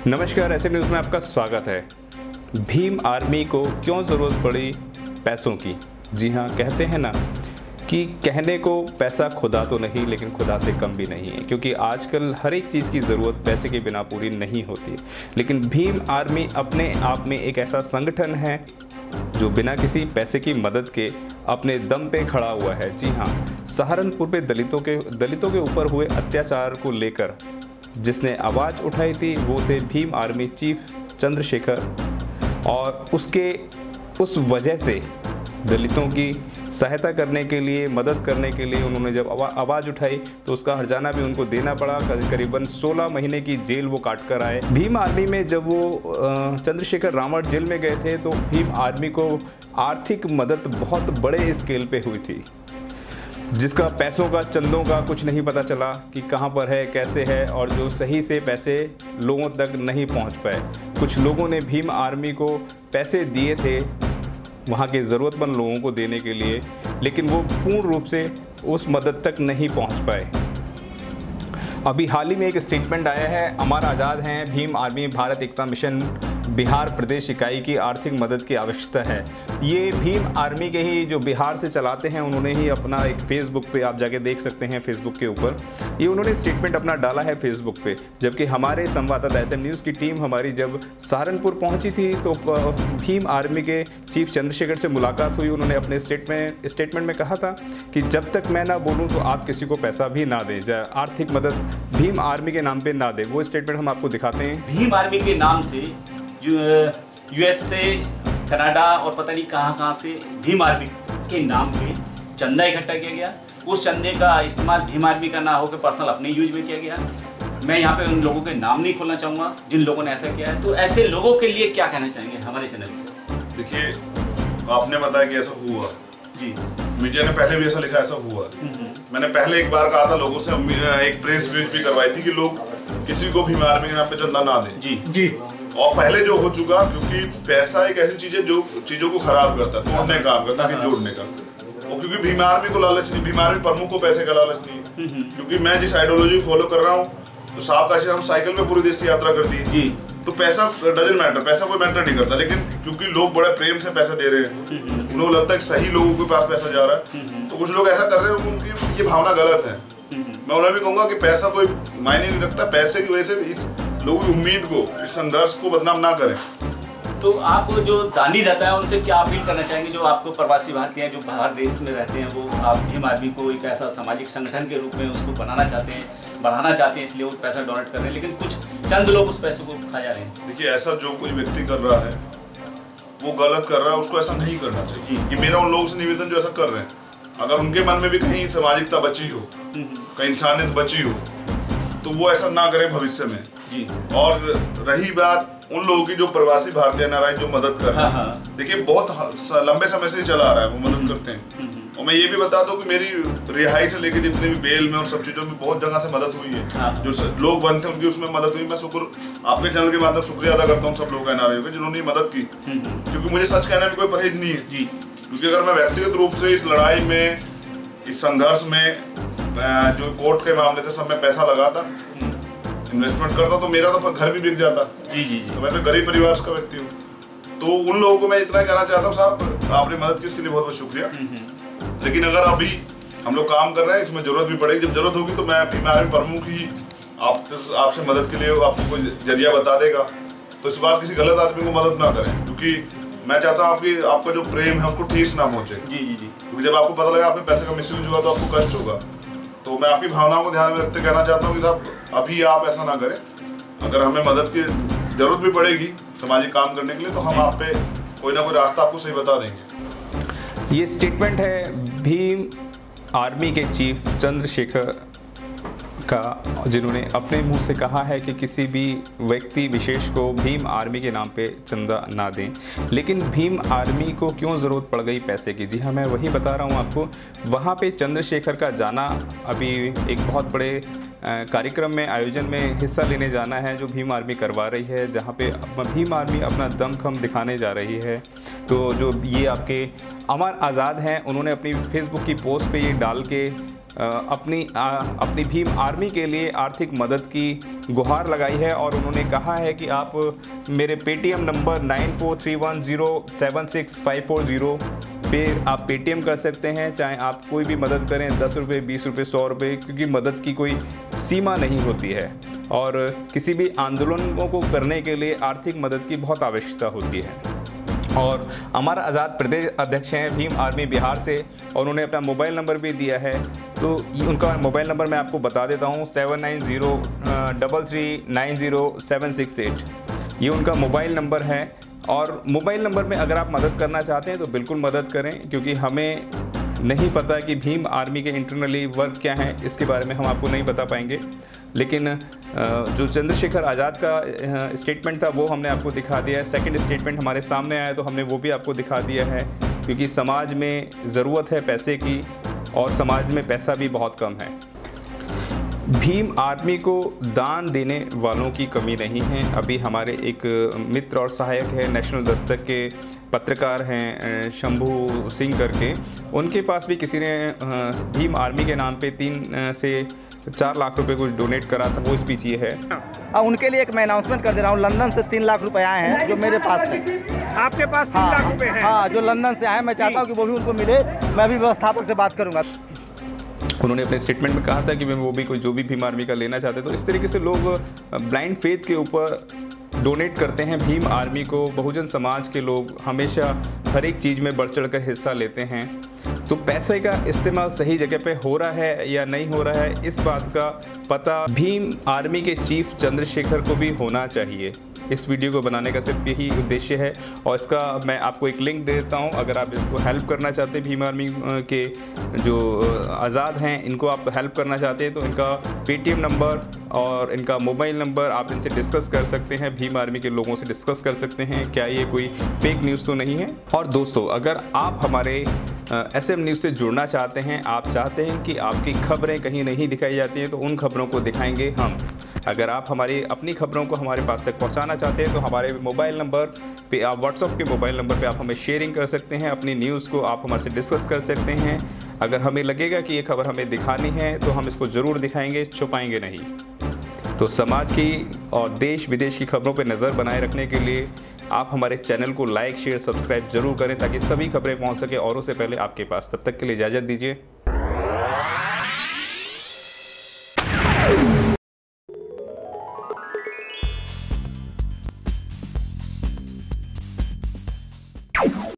नमस्कार, ऐसे न्यूज़ में आपका स्वागत है। भीम आर्मी को क्यों ज़रूरत पड़ी पैसों की? जी हाँ, कहते हैं ना कि कहने को पैसा खुदा तो नहीं, लेकिन खुदा से कम भी नहीं है, क्योंकि आजकल हर एक चीज़ की ज़रूरत पैसे के बिना पूरी नहीं होती। लेकिन भीम आर्मी अपने आप में एक ऐसा संगठन है जो बिना किसी पैसे की मदद के अपने दम पे खड़ा हुआ है। जी हाँ, सहारनपुर पे दलितों के ऊपर हुए अत्याचार को लेकर जिसने आवाज़ उठाई थी वो थे भीम आर्मी चीफ चंद्रशेखर, और उस वजह से दलितों की सहायता करने के लिए, मदद करने के लिए उन्होंने जब आवाज़ उठाई तो उसका हर्जाना भी उनको देना पड़ा। करीबन 16 महीने की जेल वो काट कर आए। भीम आर्मी में जब वो चंद्रशेखर रावण जेल में गए थे तो भीम आर्मी को आर्थिक मदद बहुत बड़े स्केल पे हुई थी, जिसका पैसों का, चंदों का कुछ नहीं पता चला कि कहाँ पर है, कैसे है, और जो सही से पैसे लोगों तक नहीं पहुँच पाए। कुछ लोगों ने भीम आर्मी को पैसे दिए थे वहाँ के ज़रूरतमंद लोगों को देने के लिए, लेकिन वो पूर्ण रूप से उस मदद तक नहीं पहुँच पाए। अभी हाल ही में एक स्टेटमेंट आया है, अमर आज़ाद हैं, भीम आर्मी भारत एकता मिशन बिहार प्रदेश इकाई की आर्थिक मदद की आवश्यकता है। ये भीम आर्मी के ही जो बिहार से चलाते हैं, उन्होंने ही अपना एक फेसबुक पे, आप जाके देख सकते हैं फेसबुक के ऊपर, ये उन्होंने स्टेटमेंट अपना डाला है फेसबुक पे। जबकि हमारे संवाददाता SM न्यूज़ की टीम हमारी जब सहारनपुर पहुंची थी तो भीम आर्मी के चीफ चंद्रशेखर से मुलाकात हुई। उन्होंने अपने स्टेटमेंट में कहा था कि जब तक मैं ना बोलूँ तो आप किसी को पैसा भी ना दें, आर्थिक मदद भीम आर्मी के नाम पे ना दे। वो स्टेटमेंट हम आपको दिखाते हैं। भीम आर्मी के नाम से US से, कनाडा और पता नहीं कहाँ से भीम आर्मी के नाम पे चंदा इकट्ठा किया गया। उस चंदे का इस्तेमाल भीम आर्मी का ना होकर पर्सनल अपने यूज में किया गया। मैं यहाँ पे उन लोगों के नाम नहीं खोलना चाहूँगा जिन लोगों ने ऐसा किया है। तो ऐसे लोगों के लिए क्या कहना चाहेंगे हमारे चैनल पे? देखिए, आपने बताया कि ऐसा हुआ जी, मीडिया ने पहले भी ऐसा लिखा, ऐसा हुआ। मैंने पहले एक बार कहा था लोगों से, एक प्रेस भी करवाई थी कि लोग किसी को भीम आर्मी के नाम पे चंदा ना दें। जी। और पहले जो हो चुका, क्योंकि पैसा एक ऐसी चीज है जो चीजों को खराब करता है, तोड़ने का काम करता है, जोड़ने का। और क्योंकि भीम आर्मी को लालच नहीं, भीम आर्मी प्रमुख को पैसे का लालच नहीं है। क्योंकि मैं जिस आइडियोलॉजी फॉलो कर रहा हूँ, तो साहब का हम साइकिल में पूरे देश की यात्रा करती है, तो पैसा डजन मैटर, पैसा कोई मैटर नहीं करता। लेकिन क्योंकि लोग बड़े प्रेम से पैसा दे रहे हैं, उनको लगता है कि सही लोगों के पास पैसा जा रहा है, तो कुछ लोग ऐसा कर रहे हैं, उनकी ये भावना गलत है। मैं उन्हें भी कहूंगा कि पैसा कोई मायने नहीं रखता। पैसे की वजह से इस लोगों की उम्मीद को, इस संघर्ष को बदनाम ना करें। तो आप जो दानी दाता है उनसे क्या अपील करना चाहेंगे, जो आपको प्रवासी भारतीय हैं जो बाहर देश में रहते हैं, वो आप भीम आर्मी को एक ऐसा सामाजिक संगठन के रूप में उसको बनाना चाहते हैं, बढ़ाना चाहते हैं, इसलिए वो पैसा डोनेट कर रहे हैं, लेकिन कुछ चंद लोग उस पैसे को खा जा रहे हैं? देखिए, ऐसा जो कोई व्यक्ति कर रहा है वो गलत कर रहा है, उसको ऐसा नहीं करना चाहिए। कि मेरा उन लोगों से निवेदन जो ऐसा कर रहे हैं, अगर उनके मन में भी कहीं सामाजिकता बची हो, कहीं इंसानियत बची हो, तो वो ऐसा ना करे भविष्य में। जी। और रही बात उन लोगों की जो प्रवासी भारतीय नारायण जो मदद कर रहे हैं, देखिए बहुत लंबे समय से चला आ रहा है, वो मदद करते हैं। और मैं ये भी बता दूं कि मेरी रिहाई से लेकर जितने भी बेल में और सब चीज़ों में बहुत जगह से मदद हुई है। जो लोग बनते हैं उनकी उसमें मदद हुई। मैं शुक्र आपके चैनल के माध्यम से शुक्रिया अदा करता हूँ सब लोगों का NRI का, जिन्होंने मदद की। क्योंकि मुझे सच कहने में कोई परहेज नहीं है। जी। क्योंकि अगर मैं व्यक्तिगत रूप से इस लड़ाई में, इस संघर्ष में, जो कोर्ट के मामले थे सब में पैसा लगाता, इन्वेस्टमेंट करता, तो मेरा तो घर भी बिक जाता। जी। तो मैं तो गरीब परिवार का व्यक्ति हूँ। तो उन लोगों को मैं इतना कहना चाहता हूँ, साहब आपने मदद की उसके लिए बहुत बहुत शुक्रिया। लेकिन अगर अभी हम लोग काम कर रहे हैं, इसमें जरूरत भी पड़ेगी, जब जरूरत होगी तो मैं भीम आर्मी प्रमुख ही आपसे मदद के लिए आपको कोई जरिया बता देगा। तो इस बार किसी गलत आदमी को मदद ना करें, क्योंकि मैं चाहता हूँ आपका जो प्रेम है उसको ठेस ना पहुंचे। जी। क्योंकि जब आपको पता लगा आपके पैसे का मिसयूज हुआ तो आपको कष्ट होगा। तो मैं आपकी भावनाओं को ध्यान में रखते कहना चाहता हूँ कि साहब अभी आप ऐसा ना करें। अगर हमें मदद की जरूरत भी पड़ेगी सामाजिक काम करने के लिए, तो हम आप पे कोई ना कोई रास्ता आपको सही बता देंगे। ये स्टेटमेंट है भीम आर्मी के चीफ चंद्रशेखर का, जिन्होंने अपने मुंह से कहा है कि किसी भी व्यक्ति विशेष को भीम आर्मी के नाम पे चंदा ना दें। लेकिन भीम आर्मी को क्यों ज़रूरत पड़ गई पैसे की? जी हाँ, मैं वही बता रहा हूँ आपको। वहाँ पे चंद्रशेखर का जाना अभी एक बहुत बड़े कार्यक्रम में, आयोजन में हिस्सा लेने जाना है जो भीम आर्मी करवा रही है, जहाँ पे भीम आर्मी अपना दमखम दिखाने जा रही है। तो जो ये आपके अमर आज़ाद हैं, उन्होंने अपनी फेसबुक की पोस्ट पे ये डाल के अपनी भीम आर्मी के लिए आर्थिक मदद की गुहार लगाई है और उन्होंने कहा है कि आप मेरे पेटीएम नंबर 9431076540 पे आप पेटीएम कर सकते हैं। चाहे आप कोई भी मदद करें, 10 रुपये, 20 रुपये, 100 रुपये, क्योंकि मदद की कोई सीमा नहीं होती है और किसी भी आंदोलनों को करने के लिए आर्थिक मदद की बहुत आवश्यकता होती है। और हमारा आज़ाद प्रदेश अध्यक्ष हैं भीम आर्मी बिहार से और उन्होंने अपना मोबाइल नंबर भी दिया है, तो उनका मोबाइल नंबर मैं आपको बता देता हूँ, 7903390768। ये उनका मोबाइल नंबर है और मोबाइल नंबर में अगर आप मदद करना चाहते हैं तो बिल्कुल मदद करें, क्योंकि हमें नहीं पता कि भीम आर्मी के इंटरनली वर्क क्या है, इसके बारे में हम आपको नहीं बता पाएंगे। लेकिन जो चंद्रशेखर आज़ाद का स्टेटमेंट था वो हमने आपको दिखा दिया है। सेकंड स्टेटमेंट हमारे सामने आया तो हमने वो भी आपको दिखा दिया है, क्योंकि समाज में ज़रूरत है पैसे की और समाज में पैसा भी बहुत कम है। भीम आर्मी को दान देने वालों की कमी नहीं है। अभी हमारे एक मित्र और सहायक है, नेशनल दस्तक के पत्रकार हैं शंभू सिंह करके, उनके पास भी किसी ने भीम आर्मी के नाम पे 3 से 4 लाख रुपए कुछ डोनेट करा था। वो स्पीच ये है। उनके लिए एक मैं अनाउंसमेंट कर दे रहा हूँ, लंदन से 3 लाख रुपए आए हैं जो मेरे पास है। आपके पास 3 लाख रुपए हैं? हाँ, जो लंदन से आए, मैं चाहता हूँ कि वो भी उनको मिले। मैं भी व्यवस्थापक से बात करूँगा। उन्होंने अपने स्टेटमेंट में कहा था कि वो भी कोई जो भी भीम आर्मी का लेना चाहते, तो इस तरीके से लोग ब्लाइंड फेथ के ऊपर डोनेट करते हैं भीम आर्मी को। बहुजन समाज के लोग हमेशा हर एक चीज़ में बढ़ चढ़ कर हिस्सा लेते हैं, तो पैसे का इस्तेमाल सही जगह पे हो रहा है या नहीं हो रहा है, इस बात का पता भीम आर्मी के चीफ चंद्रशेखर को भी होना चाहिए। इस वीडियो को बनाने का सिर्फ यही उद्देश्य है और इसका मैं आपको एक लिंक दे देता हूँ। अगर आप इसको हेल्प करना चाहते हैं, भीम आर्मी के जो आज़ाद हैं इनको आप हेल्प करना चाहते हैं, तो इनका पेटीएम नंबर और इनका मोबाइल नंबर आप इनसे डिस्कस कर सकते हैं, भीम आर्मी के लोगों से डिस्कस कर सकते हैं क्या ये कोई फेक न्यूज़ तो नहीं है। और दोस्तों, अगर आप हमारे SM न्यूज़ से जुड़ना चाहते हैं, आप चाहते हैं कि आपकी खबरें कहीं नहीं दिखाई जाती हैं, तो उन खबरों को दिखाएंगे हम। अगर आप हमारी अपनी खबरों को हमारे पास तक पहुंचाना चाहते हैं तो हमारे मोबाइल नंबर पे, आप व्हाट्सएप के मोबाइल नंबर पे आप हमें शेयरिंग कर सकते हैं, अपनी न्यूज़ को आप हमारे से डिस्कस कर सकते हैं। अगर हमें लगेगा कि ये खबर हमें दिखानी है तो हम इसको ज़रूर दिखाएंगे, छुपाएंगे नहीं। तो समाज की और देश विदेश की खबरों पर नज़र बनाए रखने के लिए आप हमारे चैनल को लाइक, शेयर, सब्सक्राइब जरूर करें ताकि सभी खबरें पहुँच सके औरों से पहले आपके पास। तब तक के लिए इजाज़त दीजिए।